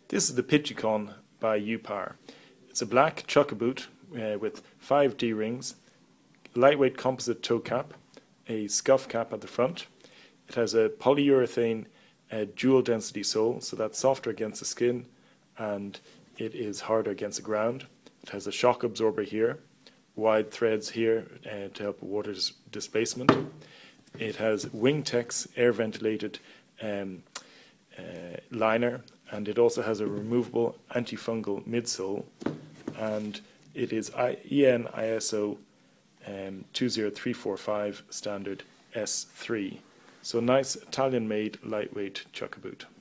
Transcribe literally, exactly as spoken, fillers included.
This is the Pitucon by UPower. It's a black chukka boot uh, with five D-rings, lightweight composite toe cap, a scuff cap at the front. It has a polyurethane uh, dual density sole, so that's softer against the skin and it is harder against the ground. It has a shock absorber here, wide threads here uh, to help with water dis displacement. It has Wingtex air ventilated um, uh, liner, and it also has a removable antifungal midsole, and it is E N I S O um, two zero three four five standard S three. So nice Italian made lightweight chukka boot.